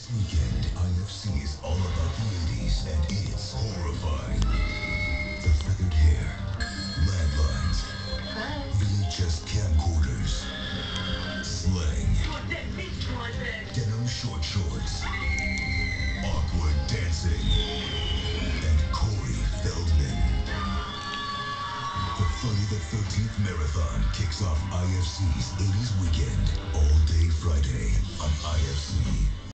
Weekend, IFC is all about the 80s and it's horrifying. The feathered hair, landlines, VHS camcorders, slang, denim short shorts, awkward dancing, and Corey Feldman. The Friday the 13th Marathon kicks off IFC's 80s weekend all day Friday on IFC.